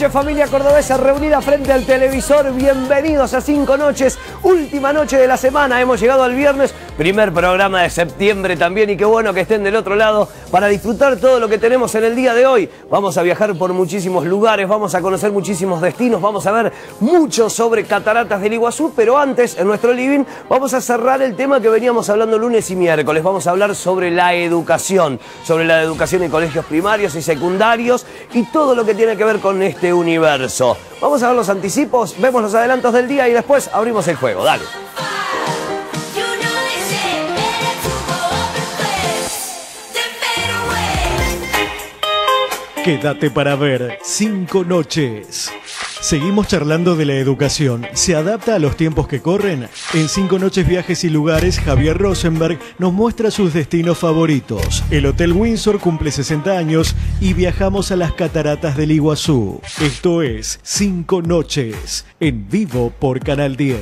noches, familia cordobesa reunida frente al televisor. Bienvenidos a 5 noches, última noche de la semana. Hemos llegado al viernes, primer programa de septiembre también. Y qué bueno que estén del otro lado para disfrutar todo lo que tenemos en el día de hoy. Vamos a viajar por muchísimos lugares, vamos a conocer muchísimos destinos, vamos a ver mucho sobre Cataratas del Iguazú. Pero antes, en nuestro living, vamos a cerrar el tema que veníamos hablando lunes y miércoles. Vamos a hablar sobre la educación en colegios primarios y secundarios y todo lo que tiene que ver con este universo. Vamos a ver los anticipos, vemos los adelantos del día y después abrimos el juego. Dale. Quédate para ver 5 noches. Seguimos charlando de la educación. ¿Se adapta a los tiempos que corren? En 5 noches, viajes y lugares, Javier Rosenberg nos muestra sus destinos favoritos. El Hotel Windsor cumple 60 años y viajamos a las Cataratas del Iguazú. Esto es 5 noches, en vivo por Canal 10.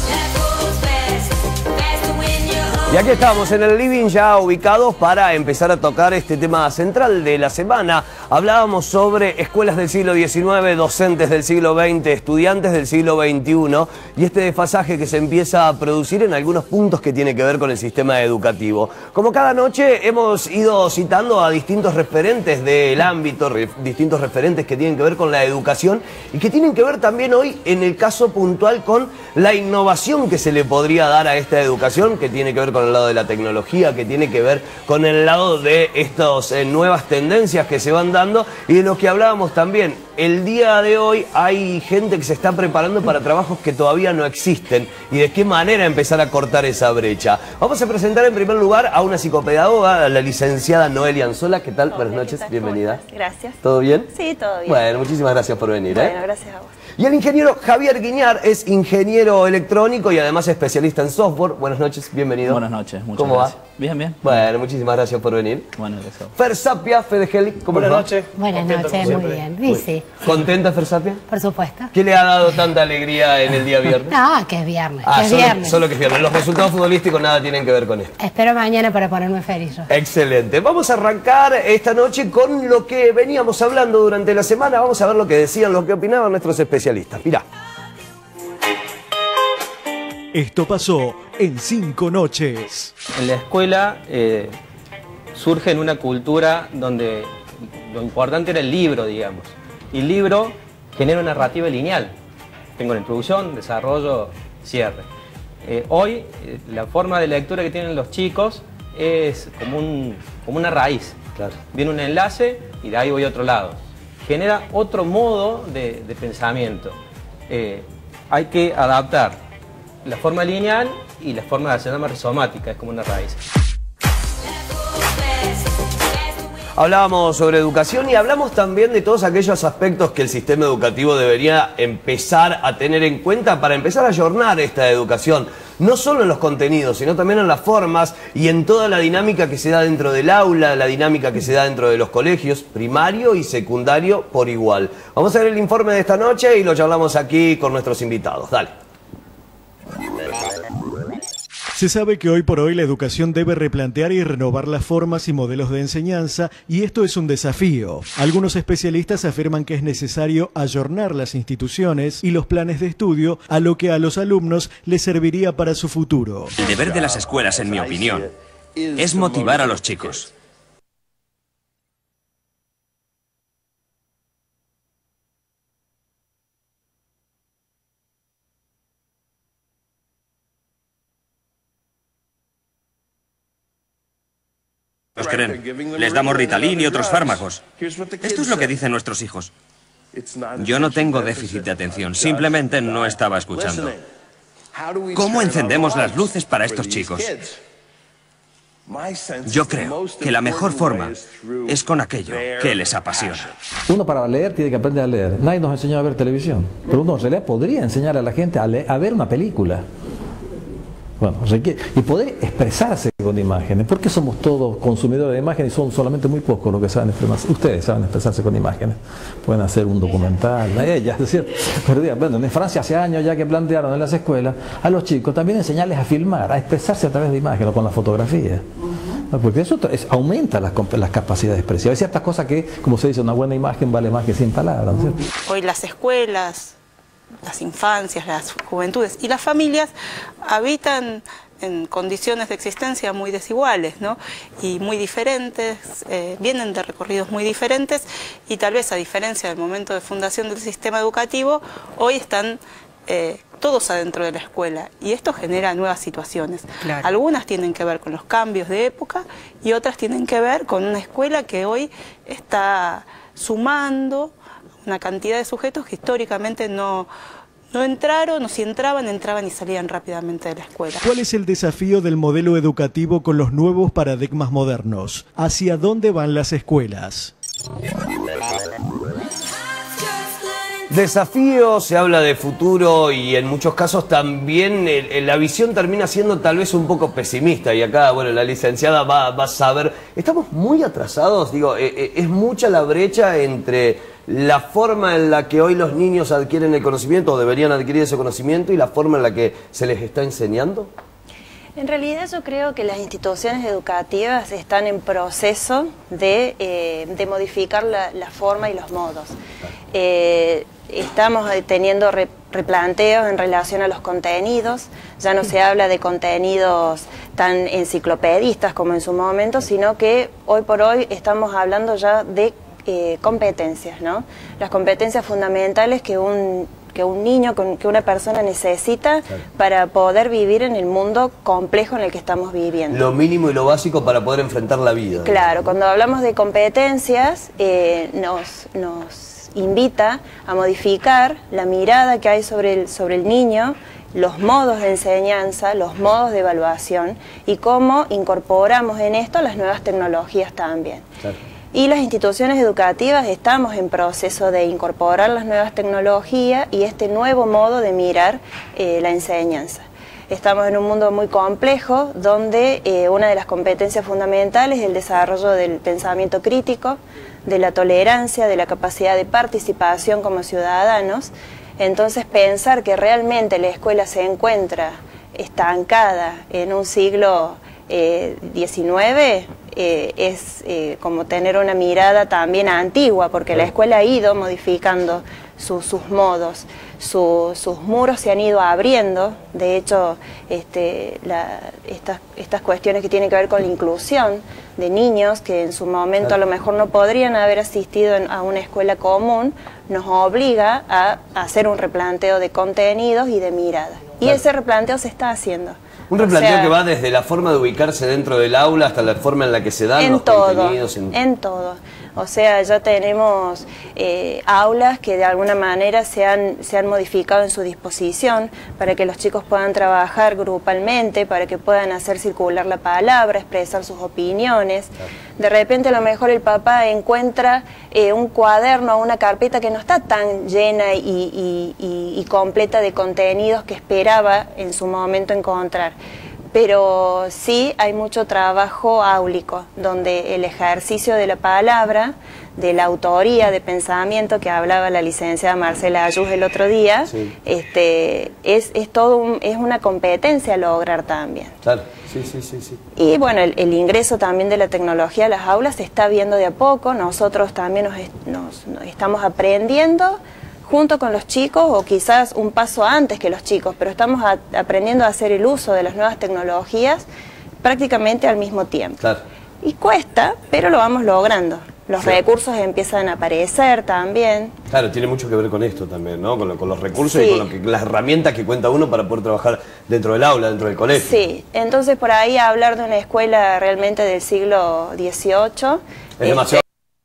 Y aquí estamos en el living ya ubicados para empezar a tocar este tema central de la semana. Hablábamos sobre escuelas del siglo XIX, docentes del siglo XX, estudiantes del siglo XXI y este desfasaje que se empieza a producir en algunos puntos que tiene que ver con el sistema educativo. Como cada noche hemos ido citando a distintos referentes del ámbito, distintos referentes que tienen que ver con la educación y que tienen que ver también hoy en el caso puntual con la innovación que se le podría dar a esta educación, que tiene que ver con el lado de la tecnología, que tiene que ver con el lado de estas nuevas tendencias que se van dando y de lo que hablábamos también. El día de hoy hay gente que se está preparando para trabajos que todavía no existen y de qué manera empezar a cortar esa brecha. Vamos a presentar en primer lugar a una psicopedagoga, a la licenciada Noelia Anzola. ¿Qué tal? Buenas noches, bienvenida. Gracias. ¿Todo bien? Sí, todo bien. Bueno, muchísimas gracias por venir. Bueno, gracias a vos. Y el ingeniero Javier Guiñar es ingeniero electrónico y además especialista en software. Buenas noches, bienvenido. Buenas noches, muchas ¿Cómo gracias. va? Bien, bien. Bueno, muchísimas gracias por venir. Bueno, gracias. Fer Sapia, Fede Helic, ¿cómo les va? Buenas noches. Buenas noches, muy bien. Dice, ¿Contenta, Fer Sapia? por supuesto. ¿Qué le ha dado tanta alegría en el día viernes? No, que es viernes. que es viernes. Solo que es viernes. Los resultados futbolísticos nada tienen que ver con esto. Espero mañana para ponerme feliz yo. Excelente. Vamos a arrancar esta noche con lo que veníamos hablando durante la semana. Vamos a ver lo que decían, lo que opinaban nuestros especialistas. Mirá. Esto pasó en 5 noches. En la escuela surge en una cultura donde lo importante era el libro, digamos. Y el libro genera una narrativa lineal. Tengo la introducción, desarrollo, cierre. Hoy la forma de lectura que tienen los chicos es como una raíz. Claro. Viene un enlace y de ahí voy a otro lado. Genera otro modo de pensamiento. Hay que adaptar la forma lineal y la forma se llama rizomática, es como una raíz. Hablábamos sobre educación y hablamos también de todos aquellos aspectos que el sistema educativo debería empezar a tener en cuenta para empezar a ayornar esta educación. No solo en los contenidos, sino también en las formas y en toda la dinámica que se da dentro del aula, la dinámica que se da dentro de los colegios, primario y secundario por igual. Vamos a ver el informe de esta noche y lo charlamos aquí con nuestros invitados. Dale. Se sabe que hoy por hoy la educación debe replantear y renovar las formas y modelos de enseñanza, y esto es un desafío. Algunos especialistas afirman que es necesario ayornar las instituciones y los planes de estudio a lo que a los alumnos les serviría para su futuro. El deber de las escuelas, en mi opinión, es motivar a los chicos. Los creen. Les damos Ritalin y otros fármacos. Esto es lo que dicen nuestros hijos. Yo no tengo déficit de atención, simplemente no estaba escuchando. ¿Cómo encendemos las luces para estos chicos? Yo creo que la mejor forma es con aquello que les apasiona. Uno para leer tiene que aprender a leer. Nadie nos enseñó a ver televisión, pero uno en realidad podría enseñar a la gente a ver una película. Bueno, y poder expresarse con imágenes. ¿Por qué somos todos consumidores de imágenes y son solamente muy pocos los que saben expresarse? Ustedes saben expresarse con imágenes. Pueden hacer un documental, ellas, es cierto. Pero bueno, en Francia hace años ya que plantearon en las escuelas a los chicos también enseñarles a filmar, a expresarse a través de imágenes o con la fotografía. Porque eso aumenta las capacidades expresivas. Hay ciertas cosas que, como se dice, una buena imagen vale más que 100 palabras, ¿no es cierto? Hoy las escuelas, las infancias, las juventudes y las familias habitan en condiciones de existencia muy desiguales, ¿no? Y muy diferentes, vienen de recorridos muy diferentes y tal vez a diferencia del momento de fundación del sistema educativo, hoy están todos adentro de la escuela y esto genera nuevas situaciones. Claro. Algunas tienen que ver con los cambios de época y otras tienen que ver con una escuela que hoy está sumando una cantidad de sujetos que históricamente no entraron, o si entraban y salían rápidamente de la escuela. ¿Cuál es el desafío del modelo educativo con los nuevos paradigmas modernos? ¿Hacia dónde van las escuelas? Desafío, se habla de futuro y en muchos casos también la visión termina siendo tal vez un poco pesimista y acá, bueno, la licenciada va a saber, estamos muy atrasados, digo, es mucha la brecha entre la forma en la que hoy los niños adquieren el conocimiento o deberían adquirir ese conocimiento y la forma en la que se les está enseñando. En realidad yo creo que las instituciones educativas están en proceso de modificar la forma y los modos. Estamos teniendo replanteos en relación a los contenidos, ya no se habla de contenidos tan enciclopedistas como en su momento, sino que hoy por hoy estamos hablando ya de competencias, ¿no? Las competencias fundamentales que un niño, que una persona necesita para poder vivir en el mundo complejo en el que estamos viviendo. Lo mínimo y lo básico para poder enfrentar la vida. Claro, cuando hablamos de competencias nos invita a modificar la mirada que hay sobre el niño, los modos de enseñanza, los modos de evaluación y cómo incorporamos en esto las nuevas tecnologías también. Claro. Y las instituciones educativas estamos en proceso de incorporar las nuevas tecnologías y este nuevo modo de mirar la enseñanza. Estamos en un mundo muy complejo donde una de las competencias fundamentales es el desarrollo del pensamiento crítico, de la tolerancia, de la capacidad de participación como ciudadanos. Entonces pensar que realmente la escuela se encuentra estancada en un siglo XIX es como tener una mirada también antigua, porque la escuela ha ido modificando sus modos, sus muros se han ido abriendo. De hecho, estas cuestiones que tienen que ver con la inclusión de niños que en su momento a lo mejor no podrían haber asistido a una escuela común, nos obliga a hacer un replanteo de contenidos y de mirada. Y ese replanteo se está haciendo. Un replanteo que va desde la forma de ubicarse dentro del aula hasta la forma en la que se dan los contenidos. En todo. O sea, ya tenemos aulas que de alguna manera se han modificado en su disposición para que los chicos puedan trabajar grupalmente, para que puedan hacer circular la palabra, expresar sus opiniones. De repente a lo mejor el papá encuentra un cuaderno o una carpeta que no está tan llena y completa de contenidos que esperaba en su momento encontrar. Pero sí hay mucho trabajo áulico, donde el ejercicio de la palabra, de la autoría, de pensamiento, que hablaba la licenciada Marcela Ayús el otro día, sí. Es una competencia a lograr también. Claro, sí. Y bueno, el ingreso también de la tecnología a las aulas se está viendo de a poco, nosotros también nos estamos aprendiendo junto con los chicos, o quizás un paso antes que los chicos, pero estamos aprendiendo a hacer el uso de las nuevas tecnologías prácticamente al mismo tiempo. Claro. Y cuesta, pero lo vamos logrando. Los recursos empiezan a aparecer también. Claro, tiene mucho que ver con esto también, ¿no? Con los recursos y con las herramientas que cuenta uno para poder trabajar dentro del aula, dentro del colegio. Sí, entonces por ahí hablar de una escuela realmente del siglo XVIII... Es demasiado.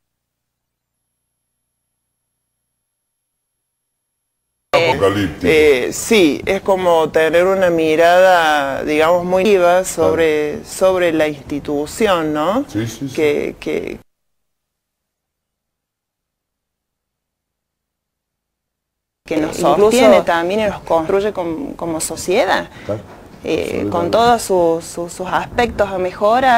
Sí, es como tener una mirada, digamos, muy viva sobre la institución, ¿no? Sí. Que nos sostiene también y nos construye como sociedad, con todos sus aspectos a mejorar,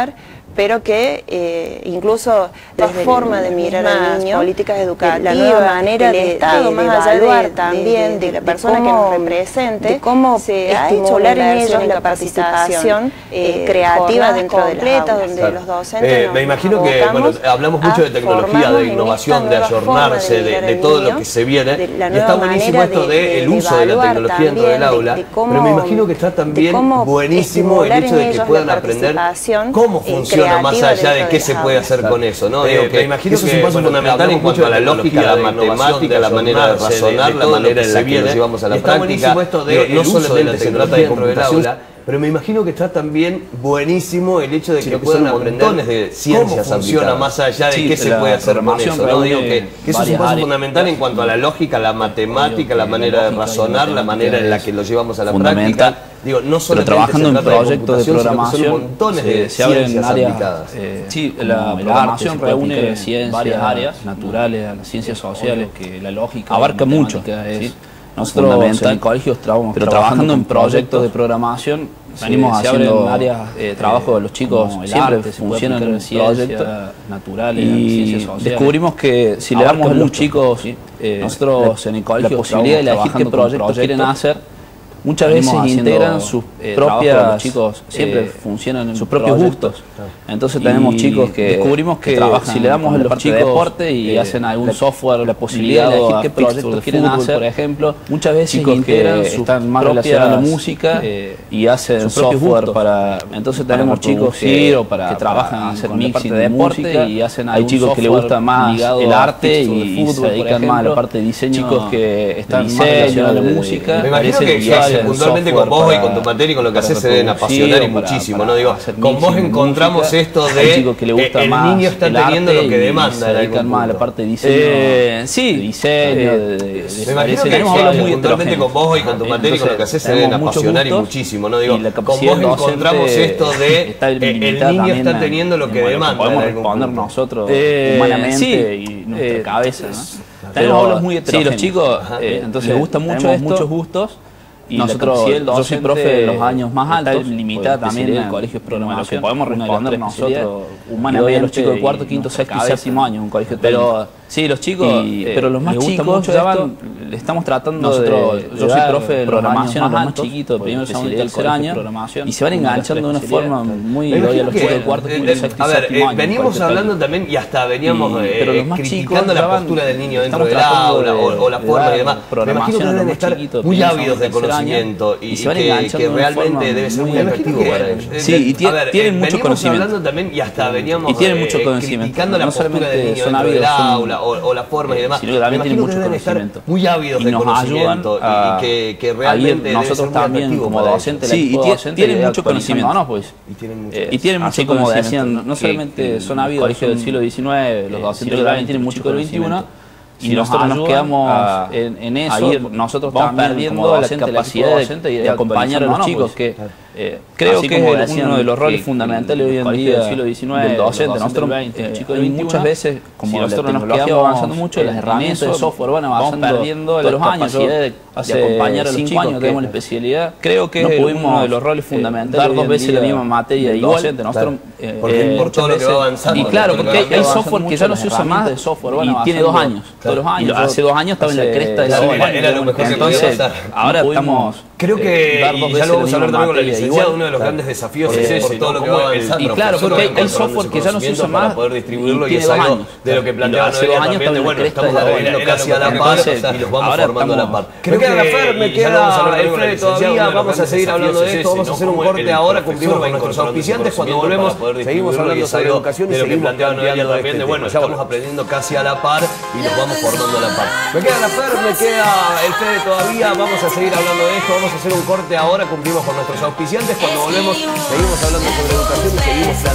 pero que incluso la forma de mirar al niño, políticas educativas, la nueva manera de Estado, más allá también de la persona que nos represente, de cómo se estimular en ellos la participación creativa dentro de las aulas, donde los docentes me imagino que hablamos mucho de tecnología, de innovación, de ayornarse, de todo lo que se viene, y está buenísimo esto del uso de la tecnología dentro del aula, pero me imagino que está también buenísimo el hecho de que puedan aprender cómo funciona más allá de qué se puede hacer con eso, ¿no? Digo, me imagino que eso es un paso fundamental en cuanto a la lógica, la matemática, la manera de razonar, la manera en la que lo llevamos a la práctica. No solamente se trata de dentro del aula, pero me imagino que está también buenísimo el hecho de que puedan aprender de ciencias cómo funciona más allá de qué se puede hacer con eso, ¿no? Digo que eso es un paso fundamental en cuanto a la lógica, la matemática, la manera de razonar, la manera en la que lo llevamos a la práctica. Digo, no solo trabajando en proyectos de programación, montones de se abren áreas. Sí, la programación reúne varias áreas naturales, las ciencias sociales, que la lógica abarca mucho. Nosotros en el colegio estamos trabajando en proyectos de programación, venimos haciendo áreas trabajo de los chicos, siempre funcionan en proyectos naturales y descubrimos que si le damos a los chicos nosotros en el colegio la posibilidad de elegir qué proyectos quieren hacer, muchas veces integran sus propias, chicos siempre funcionan en sus propios gustos. Entonces tenemos chicos que descubrimos que si le damos a los chicos deporte y hacen algún software, la posibilidad de elegir qué proyectos quieren hacer, por ejemplo, muchas veces integran sus están más relacionados a la música y hacen software para. Entonces tenemos chicos que trabajan hacer mixing de deporte y hacen hay chicos que les gusta más el arte y se dedican más a la parte de diseño, chicos que están más relacionados a la música. Me imagino que puntualmente con vos y con tu materia y con lo que haces se deben apasionar y muchísimo, ¿no? Digo, con vos encontramos esto de el niño está teniendo lo que demanda. Dedican más a la parte de diseño. Sí, diseño. Me imagino que puntualmente con vos y con tu materia y con lo que haces se deben apasionar y muchísimo, ¿no? Digo, con vos encontramos esto de el niño está teniendo lo que demanda. Podemos responder nosotros humanamente y nuestra cabeza, ¿no? Tenemos aulas muy heterogéneas. Sí, los chicos entonces les gusta mucho esto, muchos gustos. Y nosotros, yo soy profe de los años más altos, limitada también en el colegio de programación. Lo que podemos responder nosotros humanamente a los chicos de cuarto, quinto, sexto y séptimo año, un colegio técnico. Sí, los chicos, pero los más chicos le estamos tratando de yo soy profe de programación a los más chiquitos, de primero, segundo y tercer año, y se van enganchando de una forma muy doy a los chicos de cuarto, quinto, sexto y séptimo año. Venimos hablando también y hasta veníamos criticando la postura del niño dentro del aula o la forma y demás. Me imagino que deben estar muy ávidos de conocimiento y que realmente debe ser muy atractivo para ellos. Sí, y tienen mucho conocimiento. Hablando también y hasta veníamos criticando la postura del niño dentro del aula o las formas y demás, sino que también tienen mucho conocimiento, muy ávidos de conocimiento y que realmente nosotros también como docentes, sí, y tienen mucho conocimiento, ¿no? Pues y tienen mucho, como decían, no solamente son ávidos del colegio del siglo XIX, los docentes también tienen mucho del XXI. Si nosotros nos quedamos en eso, nosotros vamos perdiendo la capacidad de acompañar a los chicos, que creo que es uno de los roles fundamentales hoy en día del siglo XIX, del docente. Nosotros muchas veces, como nosotros nos quedamos avanzando mucho, las herramientas de software van avanzando perdiendo todos los años. Hace acompañar a los 5 años tenemos la especialidad. Creo que es uno de los roles fundamentales dar 2 veces la misma materia y docente. Nosotros por todo lo que va avanzando. Y claro, porque hay software que ya no se usa más y tiene 2 años. Los años. Hace 2 años estaba en la cresta de la ola. Era lo mejor que podía pasar. Ahora estamos. Creo que, y ya lo vamos a hablar también con la licenciada, uno de los grandes desafíos es por todo lo que va avanzando. Y claro, porque hay software que ya no se usa más para poder distribuirlo y es algo de lo que planteaba hace 2 años también, de bueno, estamos aprendiendo casi a la par y los vamos formando a la par. Creo que me queda el Fede todavía, vamos a seguir hablando de esto, vamos a hacer un corte ahora, cumplimos con nuestros auspiciantes, cuando volvemos seguimos hablando sobre educación y seguimos planteando también de bueno, estamos aprendiendo casi a la par y los vamos formando a la par. Me queda la Fer, me queda el Fede todavía, vamos a seguir hablando de esto, vamos a hacer un corte ahora, cumplimos con nuestros auspiciantes, cuando volvemos seguimos hablando sobre educación y seguimos